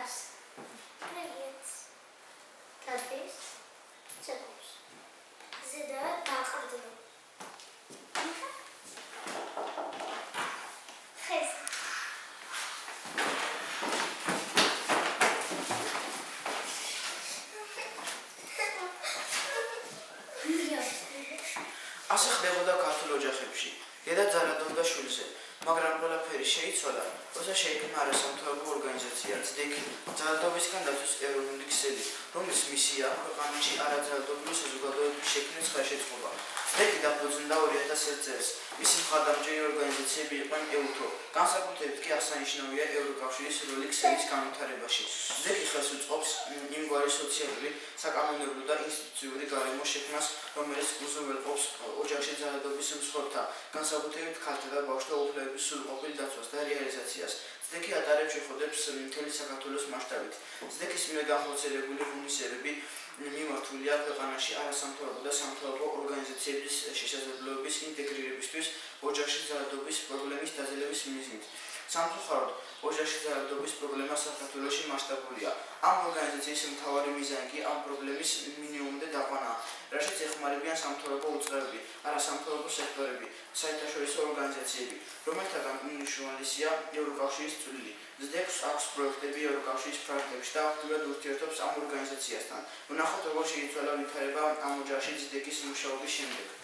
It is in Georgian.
Kas? Priets. Tadvis. Cekums. Zida daaqrdiro. Xes. ასე ხდებოდა ქართულ ოჯახებში. დედა ძალადობდა შვილზე, მაგრამ ყველაფერი შეიცვალა, როცა შეიქმნა არასამთავრობო ორგანიზაცია ძდექი ძალადობისგან დაცვის ეროვნული ქსელი, რომლის მისია ქვეყანაში არაძალადობრივი საზოგადოების შექმნის ხელშეწყობა. ძდექი დაფუძნდა 2001 წელს. მისი მხარდამჭერი ორგანიზაციები იყვნენ ეუთო, განსაკუთრებით კი აღსანიშნავია ევროკავშირის როლი ქსელის განვითარებაში. ძდექი ხელს უწყობს იმგვარი სოციალური, საკანონმდებლო და ინსტიტუციური გარემოს შექმნას, რომელიც უზრუნველყოფს ოჯახში ძალადობის მსხვერპლთა, განსაკუთრებით ქალთა და ბავშვთა უფლებების სრულყოფილ დაცვას და რეალიზაციას. ძდექი ატარებს შეხვედრებს მთელი საქართველოს მასშტაბით. ძდექის მიერ განხორციელებული ღონისძიებები მიმართულია ქვეყანაში არასამთავრობო და სამთავრობო ორგანიზაციების შესაძლებლობების ინტეგრირებისთვის ოჯახში ძალადობის პრობლემის დაძლევის მიზნით. სამწუხაროდ, ოჯახში ძალადობის პრობლემა საქართველოში მასშტაბურია. ამ ორგანიზაციის მთავარი მიზანი კი ამ პრობლემის მინიმუმამდე დაყვანაა, რაშიც ეხმარებიან სამთავრობო უწყებები, არასამთავრობო სექტორები, საერთაშორისო ორგანიზაციები, რომელთაგან უმნიშვნელოვანესია ევროკავშირის წვლილი. ძდექს აქვს პროექტები ევროკავშირის ფრაგმენტებში და აქტიურად ურთიერთობს ამ ორგანიზაციასთან. ვნახოთ, როგორ შეიცვალა ვითარება ამ ოჯახში ძდექის მუშაობის შემდეგ.